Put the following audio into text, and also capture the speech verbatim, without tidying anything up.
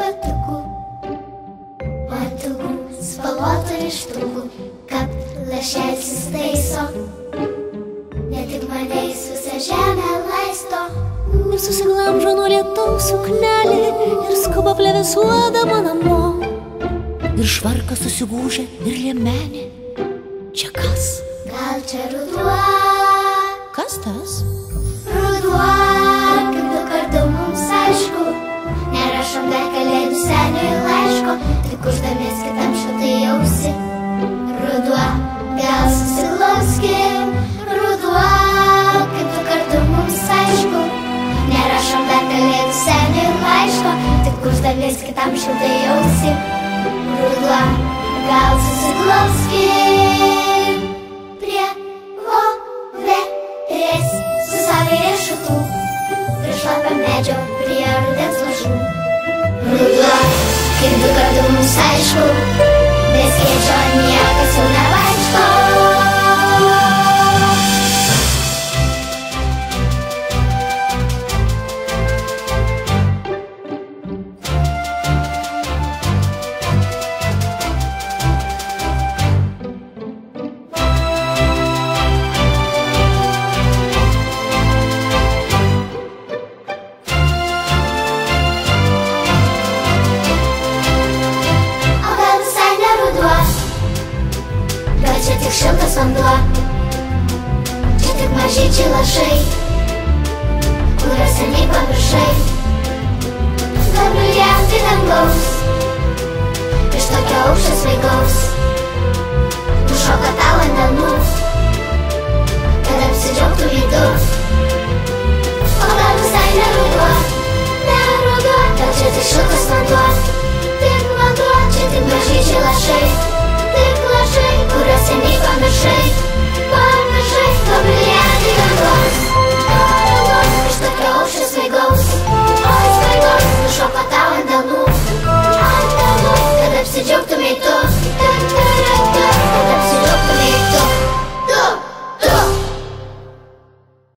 batukų, batukų, spalvotų rištukų, kad lašelis įstaiso, ne tik mane jis visą žemę laisto. Ir susiglamžo nuo lietaus suknelį ir skuba plevėsuodama namo. Ir švarkas susigūžia ir liemenė. Čia kas? Gal čia ruduo? Kas tas? Ruduo, kaip du kartų mums aišku, nerašom dar kalėdų seniui laiško, tik uždamės kitam šiltai jausi. Ruduo, gal susiklauskim, ruduo, kaip du kartų mums aišku, nerašom dar kalėdų seniui laiško, tik uždamės kitam šiltai jausi. Ruduo, gal susiklauskim prie voverės su savo riešutų, prie šlapio medžio, prie rudens lašų. Ruduo, kaip du kartų mums aišku, be skėčio niekas jau nevaikšto. Čia tik šiltas vanduo, čia tik mažyčiai lašai, kuriuos seniai pamiršai.